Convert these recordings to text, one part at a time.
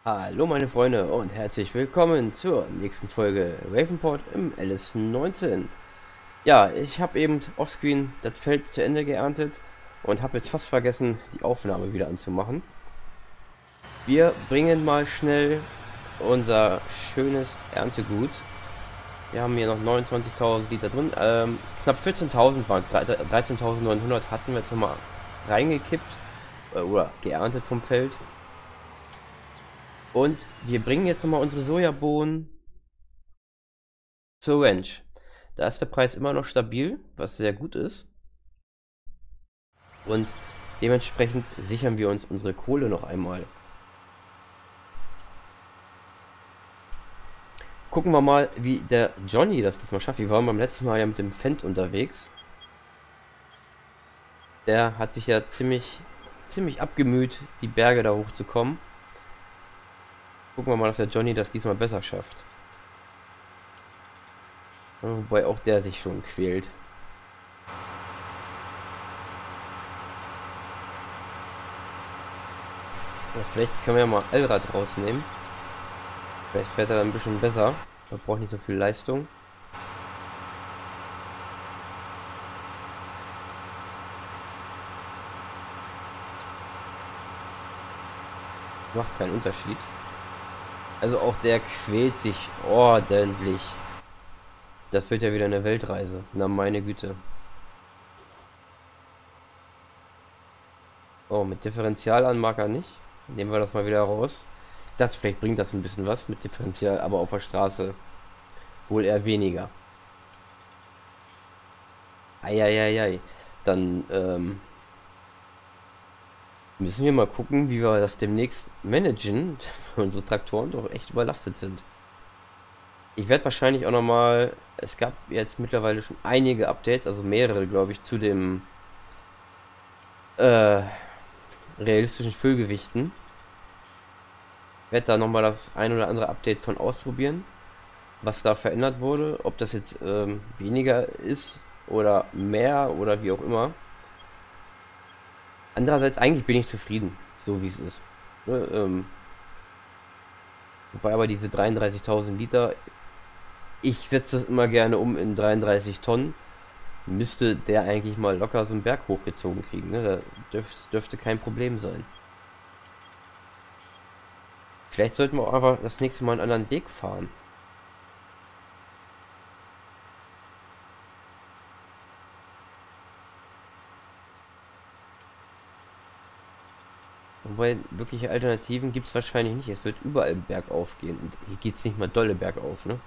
Hallo meine Freunde und herzlich willkommen zur nächsten Folge Ravenport im LS19. Ja, ich habe eben offscreen das Feld zu Ende geerntet und habe jetzt fast vergessen, die Aufnahme wieder anzumachen. Wir bringen mal schnell unser schönes Erntegut. Wir haben hier noch 29.000 Liter drin. Knapp 14.000 waren 13.900 hatten wir jetzt nochmal reingekippt oder geerntet vom Feld. Und wir bringen jetzt nochmal unsere Sojabohnen zur Ranch. Da ist der Preis immer noch stabil, was sehr gut ist. Und dementsprechend sichern wir uns unsere Kohle noch einmal. Gucken wir mal, wie der Johnny das diesmal schafft. Wir waren beim letzten Mal ja mit dem Fendt unterwegs. Der hat sich ja ziemlich abgemüht, die Berge da hochzukommen. Gucken wir mal, dass der Johnny das diesmal besser schafft. Wobei auch der sich schon quält. Ja, vielleicht können wir ja mal Allrad rausnehmen. Vielleicht fährt er dann ein bisschen besser. Er braucht nicht so viel Leistung. Macht keinen Unterschied. Also auch der quält sich ordentlich. Das wird ja wieder eine Weltreise. Na meine Güte. Oh, mit Differentialanmarker nicht. Nehmen wir das mal wieder raus. Ich dachte, vielleicht bringt das ein bisschen was mit Differential, aber auf der Straße wohl eher weniger. Eieiei. Dann müssen wir mal gucken, wie wir das demnächst managen. Unsere Traktoren doch echt überlastet sind. Ich werde wahrscheinlich auch nochmal, es gab jetzt mittlerweile schon einige Updates, also mehrere, glaube ich, zu dem realistischen Füllgewichten. Werde da nochmal das ein oder andere Update von ausprobieren, was da verändert wurde, ob das jetzt weniger ist oder mehr oder wie auch immer. Andererseits eigentlich bin ich zufrieden, so wie es ist. Ne, wobei aber diese 33.000 Liter, ich setze das immer gerne um in 33 Tonnen. Müsste der eigentlich mal locker so einen Berg hochgezogen kriegen. Ne? Das dürfte kein Problem sein. Vielleicht sollten wir auch einfach das nächste Mal einen anderen Weg fahren. Wobei wirkliche Alternativen gibt es wahrscheinlich nicht. Es wird überall bergauf gehen. Und hier geht es nicht mal dolle bergauf, ne?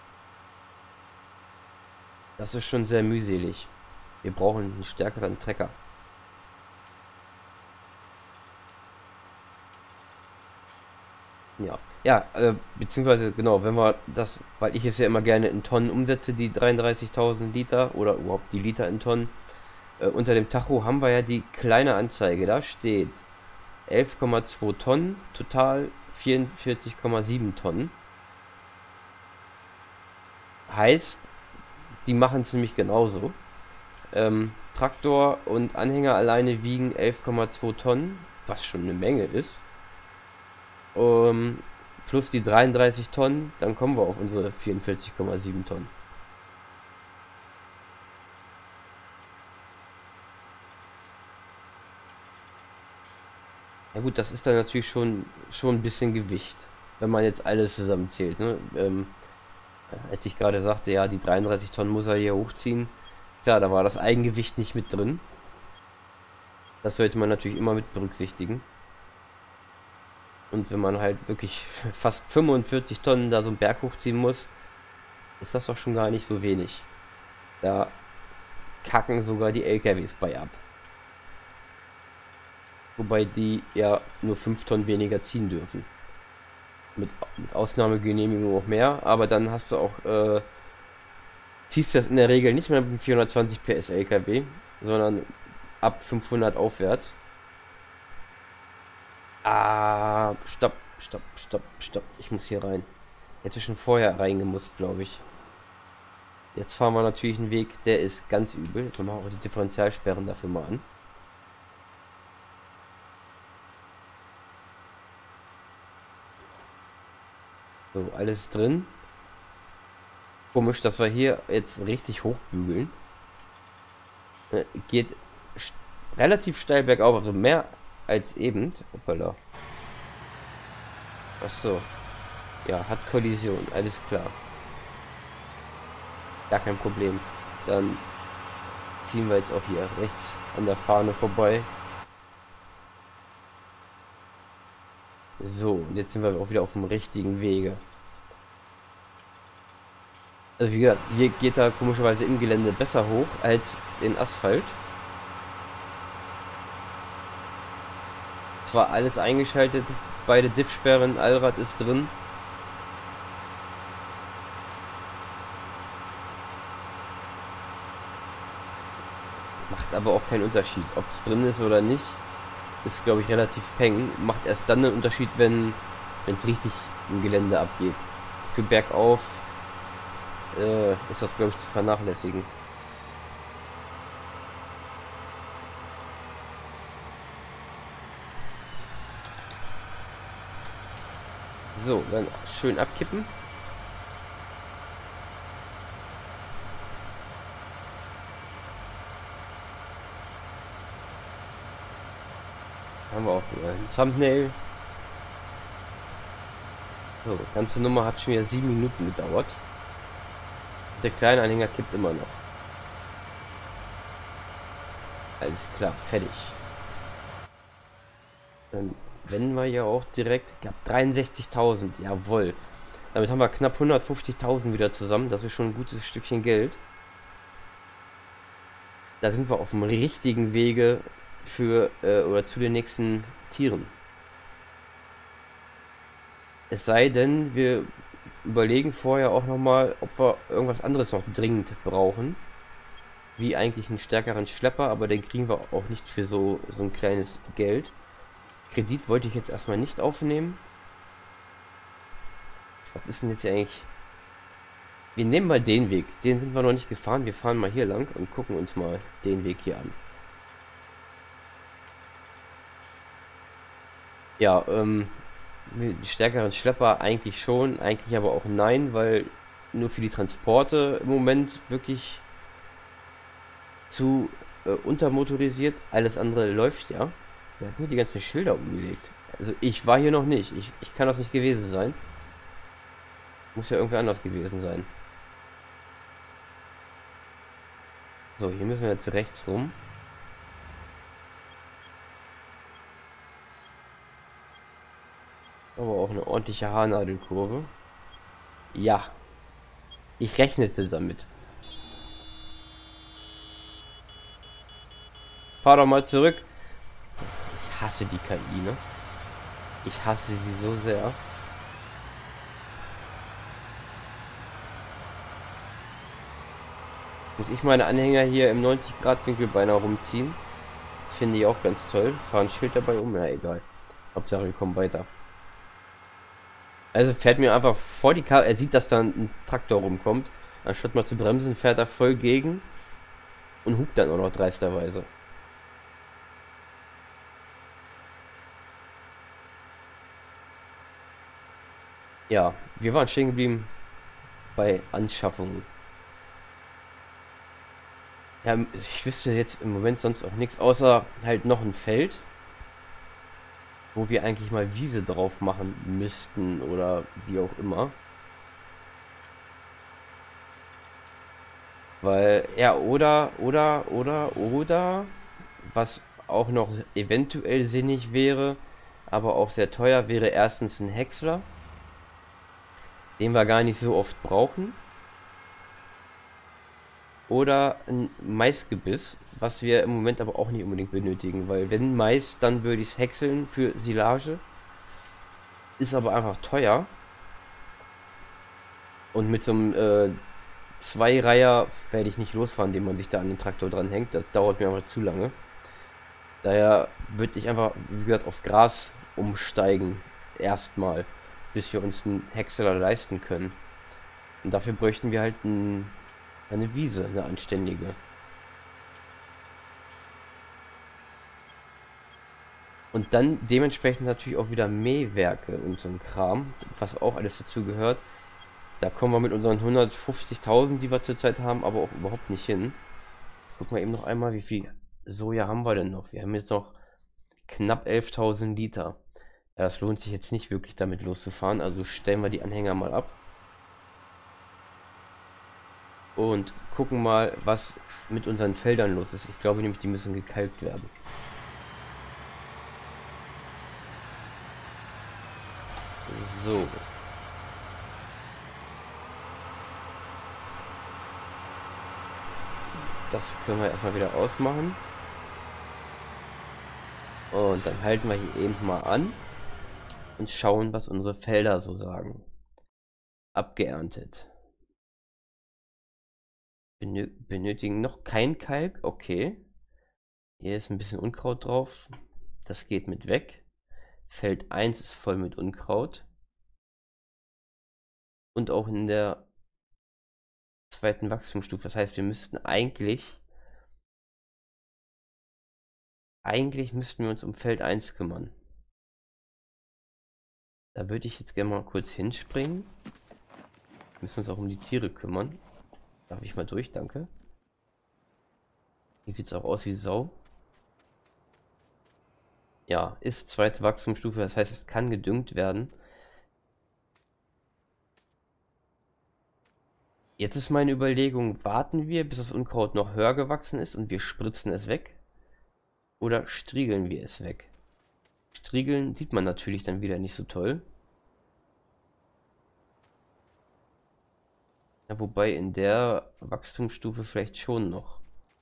Das ist schon sehr mühselig. Wir brauchen einen stärkeren Trecker. Ja, ja, beziehungsweise genau, wenn wir das, weil ich es ja immer gerne in Tonnen umsetze, die 33.000 Liter oder überhaupt die Liter in Tonnen, unter dem Tacho haben wir ja die kleine Anzeige, da steht 11,2 Tonnen, total 44,7 Tonnen. Heißt, die machen es nämlich genauso. Traktor und Anhänger alleine wiegen 11,2 Tonnen, was schon eine Menge ist. Plus die 33 Tonnen, dann kommen wir auf unsere 44,7 Tonnen. Ja gut, das ist dann natürlich schon ein bisschen Gewicht, wenn man jetzt alles zusammenzählt. Ne? Als ich gerade sagte, ja, die 33 Tonnen muss er hier hochziehen. Klar, da war das Eigengewicht nicht mit drin. Das sollte man natürlich immer mit berücksichtigen. Und wenn man halt wirklich fast 45 Tonnen da so einen Berg hochziehen muss, ist das doch schon gar nicht so wenig. Da kacken sogar die LKWs bei ab. Wobei die ja nur 5 Tonnen weniger ziehen dürfen. Mit Ausnahmegenehmigung auch mehr, aber dann hast du auch, ziehst du das in der Regel nicht mehr mit einem 420 PS LKW, sondern ab 500 aufwärts. Ah, stopp. Ich muss hier rein. Hätte schon vorher reingemusst, glaube ich. Jetzt fahren wir natürlich einen Weg, der ist ganz übel. Wir machen auch die Differentialsperren dafür mal an. So, alles drin. Komisch, dass wir hier jetzt richtig hochbügeln. Geht relativ steil bergauf, also mehr als eben. Hoppala. Achso. Ja, hat Kollision, alles klar. Gar kein Problem. Dann ziehen wir jetzt auch hier rechts an der Fahne vorbei. So, und jetzt sind wir auch wieder auf dem richtigen Wege. Also wie gesagt, hier geht er komischerweise im Gelände besser hoch als in Asphalt. Zwar alles eingeschaltet, beide Diffsperren, Allrad ist drin. Macht aber auch keinen Unterschied, ob es drin ist oder nicht. Ist, glaube ich, relativ peng. Macht erst dann einen Unterschied, wenn es richtig im Gelände abgeht. Für bergauf ist das, glaube ich, zu vernachlässigen. So, dann schön abkippen. Haben wir auch ein Thumbnail. So, die ganze Nummer hat schon wieder 7 Minuten gedauert. Der kleine Anhänger kippt immer noch. Alles klar, fertig. Dann wenden wir ja auch direkt. Ich habe 63.000, jawohl. Damit haben wir knapp 150.000 wieder zusammen. Das ist schon ein gutes Stückchen Geld. Da sind wir auf dem richtigen Wege für oder zu den nächsten Tieren. Es sei denn, wir überlegen vorher auch nochmal, ob wir irgendwas anderes noch dringend brauchen. Wie eigentlich einen stärkeren Schlepper, aber den kriegen wir auch nicht für so ein kleines Geld. Kredit wollte ich jetzt erstmal nicht aufnehmen. Was ist denn jetzt hier eigentlich? Wir nehmen mal den Weg. Den sind wir noch nicht gefahren. Wir fahren mal hier lang und gucken uns mal den Weg hier an. Ja, die stärkeren Schlepper eigentlich schon, eigentlich aber auch nein, weil nur für die Transporte im Moment wirklich zu untermotorisiert. Alles andere läuft ja. Der hat nur die ganzen Schilder umgelegt. Also ich war hier noch nicht. Ich kann das nicht gewesen sein. Muss ja irgendwer anders gewesen sein. So, hier müssen wir jetzt rechts rum. Aber auch eine ordentliche Haarnadelkurve. Ja. Ich rechnete damit. Fahr doch mal zurück. Ich hasse die KI, ne? Ich hasse sie so sehr. Muss ich meine Anhänger hier im 90-Grad-Winkel beinahe rumziehen. Das finde ich auch ganz toll. Fahren ein Schild dabei um, ja egal. Hauptsache wir kommen weiter. Also fährt mir einfach vor die Karre. Er sieht, dass da ein Traktor rumkommt. Anstatt mal zu bremsen, fährt er voll gegen. Und hupt dann auch noch dreisterweise. Ja, wir waren stehen geblieben bei Anschaffungen. Ja, ich wüsste jetzt im Moment sonst auch nichts, außer halt noch ein Feld, wo wir eigentlich mal Wiese drauf machen müssten oder wie auch immer. Weil, ja, oder, was auch noch eventuell sinnig wäre, aber auch sehr teuer, wäre erstens ein Häcksler, den wir gar nicht so oft brauchen. Oder ein Maisgebiss, was wir im Moment aber auch nicht unbedingt benötigen, weil wenn Mais, dann würde ich es häckseln für Silage. Ist aber einfach teuer. Und mit so einem Zweireiher werde ich nicht losfahren, den man sich da an den Traktor dran hängt. Das dauert mir aber zu lange. Daher würde ich einfach, wie gesagt, auf Gras umsteigen. Erstmal, bis wir uns einen Häcksler leisten können. Und dafür bräuchten wir halt eine Wiese, eine anständige. Und dann dementsprechend natürlich auch wieder Mähwerke und so ein Kram, was auch alles dazu gehört. Da kommen wir mit unseren 150.000, die wir zurzeit haben, aber auch überhaupt nicht hin. Jetzt gucken wir eben noch einmal, wie viel Soja haben wir denn noch? Wir haben jetzt noch knapp 11.000 Liter. Ja, das lohnt sich jetzt nicht wirklich damit loszufahren, also stellen wir die Anhänger mal ab. Und gucken mal, was mit unseren Feldern los ist. Ich glaube nämlich, die müssen gekalkt werden. So. Das können wir erstmal wieder ausmachen. Und dann halten wir hier eben mal an und schauen, was unsere Felder so sagen. Abgeerntet. Benötigen noch kein Kalk. Okay. Hier ist ein bisschen Unkraut drauf. Das geht mit weg. Feld 1 ist voll mit Unkraut. Und auch in der zweiten Wachstumsstufe. Das heißt, wir müssten eigentlich müssten wir uns um Feld 1 kümmern. Da würde ich jetzt gerne mal kurz hinspringen. Wir müssen uns auch um die Tiere kümmern. Darf ich mal durch, danke. Hier sieht es auch aus wie Sau. Ja, ist zweite Wachstumsstufe, das heißt, es kann gedüngt werden. Jetzt ist meine Überlegung, warten wir, bis das Unkraut noch höher gewachsen ist und wir spritzen es weg? Oder striegeln wir es weg? Striegeln sieht man natürlich dann wieder nicht so toll. Ja, wobei in der Wachstumsstufe vielleicht schon noch.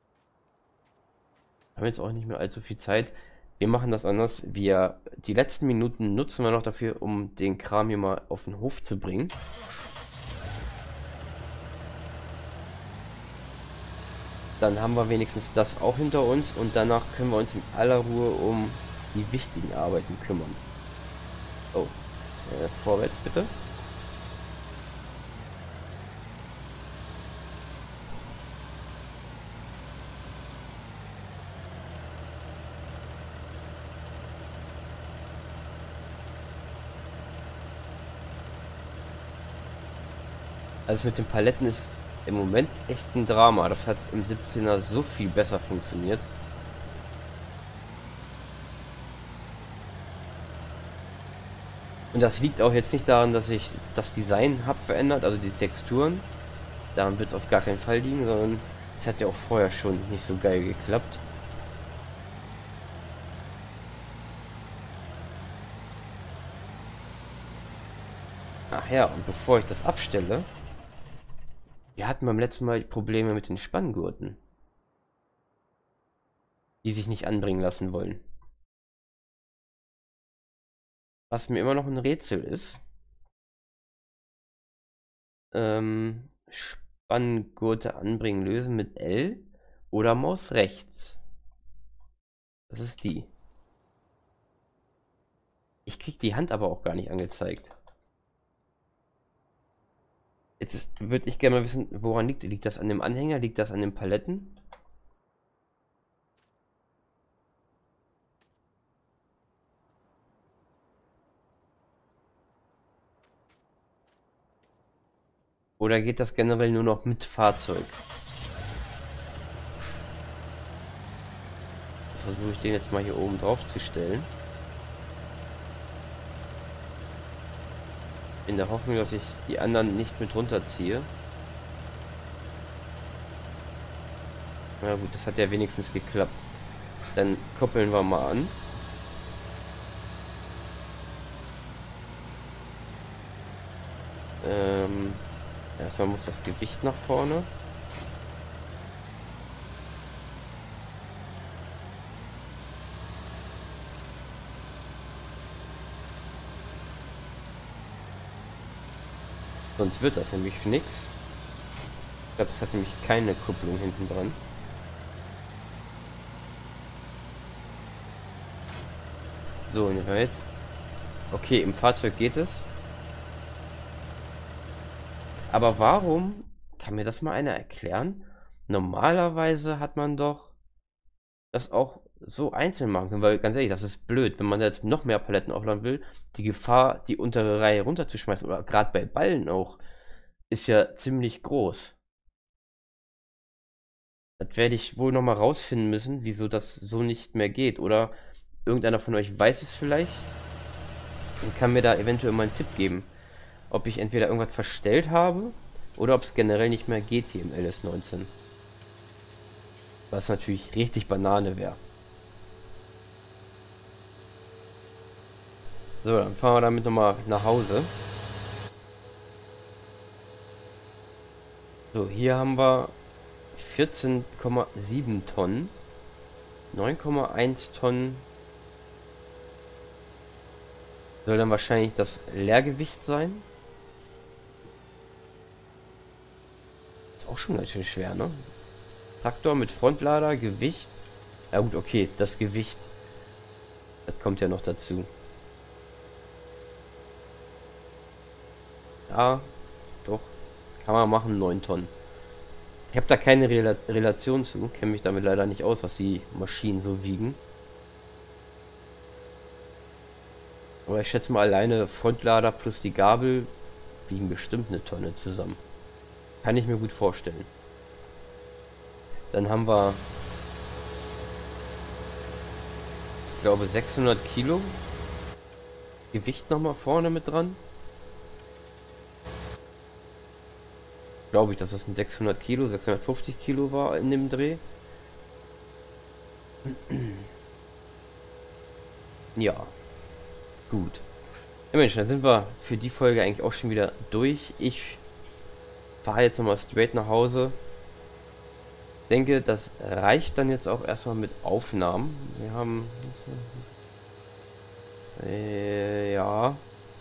Haben jetzt auch nicht mehr allzu viel Zeit. Wir machen das anders. Die letzten Minuten nutzen wir noch dafür, um den Kram hier mal auf den Hof zu bringen. Dann haben wir wenigstens das auch hinter uns und danach können wir uns in aller Ruhe um die wichtigen Arbeiten kümmern. Oh, vorwärts bitte. Also mit den Paletten ist im Moment echt ein Drama. Das hat im 17er so viel besser funktioniert. Und das liegt auch jetzt nicht daran, dass ich das Design habe verändert, also die Texturen. Daran wird es auf gar keinen Fall liegen, sondern es hat ja auch vorher schon nicht so geil geklappt. Ach ja, und bevor ich das abstelle, wir hatten beim letzten Mal Probleme mit den Spanngurten, die sich nicht anbringen lassen wollen. Was mir immer noch ein Rätsel ist. Spanngurte anbringen, lösen mit L oder Maus rechts. Das ist die. Ich krieg die Hand aber auch gar nicht angezeigt. Jetzt würde ich gerne mal wissen, woran liegt. Liegt das an dem Anhänger? Liegt das an den Paletten? Oder geht das generell nur noch mit Fahrzeug? Versuche ich den jetzt mal hier oben drauf zu stellen. In der Hoffnung, dass ich die anderen nicht mit runterziehe. Na gut, das hat ja wenigstens geklappt. Dann koppeln wir mal an. Erstmal muss das Gewicht nach vorne. Sonst wird das nämlich nix. Ich glaube, das hat nämlich keine Kupplung hinten dran. So, und jetzt. Okay, im Fahrzeug geht es. Aber warum? Kann mir das mal einer erklären? Normalerweise hat man doch das auch so einzeln machen können, weil ganz ehrlich, das ist blöd, wenn man jetzt noch mehr Paletten aufladen will, die Gefahr, die untere Reihe runterzuschmeißen, oder gerade bei Ballen auch, ist ja ziemlich groß. Das werde ich wohl nochmal rausfinden müssen, wieso das so nicht mehr geht. Oder irgendeiner von euch weiß es vielleicht und kann mir da eventuell mal einen Tipp geben. Ob ich entweder irgendwas verstellt habe oder ob es generell nicht mehr geht hier im LS19. Was natürlich richtig Banane wäre. So, dann fahren wir damit nochmal nach Hause. So, hier haben wir 14,7 Tonnen. 9,1 Tonnen soll dann wahrscheinlich das Leergewicht sein. Ist auch schon ganz schön schwer, ne? Traktor mit Frontlader, Gewicht. Ja gut, okay, das Gewicht, das kommt ja noch dazu. Ja, doch, kann man machen, 9 Tonnen. Ich habe da keine Relation zu, kenne mich damit leider nicht aus, was die Maschinen so wiegen. Aber ich schätze mal, alleine Frontlader plus die Gabel wiegen bestimmt eine Tonne zusammen. Kann ich mir gut vorstellen. Dann haben wir, ich glaube, 600 Kilo Gewicht nochmal vorne mit dran. Glaube ich, dass es ein 600 Kilo, 650 Kilo war in dem Dreh. Ja, gut. Ja Mensch, dann sind wir für die Folge eigentlich auch schon wieder durch. Ich fahre jetzt nochmal straight nach Hause. Denke, das reicht dann jetzt auch erstmal mit Aufnahmen. Wir haben... ja.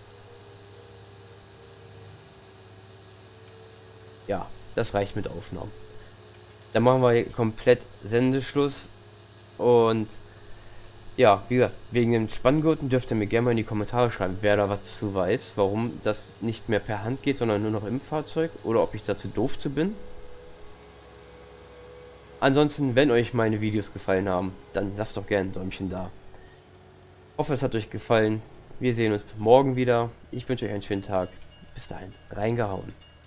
Ja, das reicht mit Aufnahmen. Dann machen wir hier komplett Sendeschluss. Und ja, wie gesagt, wegen den Spanngurten dürft ihr mir gerne mal in die Kommentare schreiben, wer da was zu weiß, warum das nicht mehr per Hand geht, sondern nur noch im Fahrzeug, oder ob ich dazu doof zu bin. Ansonsten, wenn euch meine Videos gefallen haben, dann lasst doch gerne ein Däumchen da. Ich hoffe, es hat euch gefallen. Wir sehen uns morgen wieder. Ich wünsche euch einen schönen Tag. Bis dahin, reingehauen.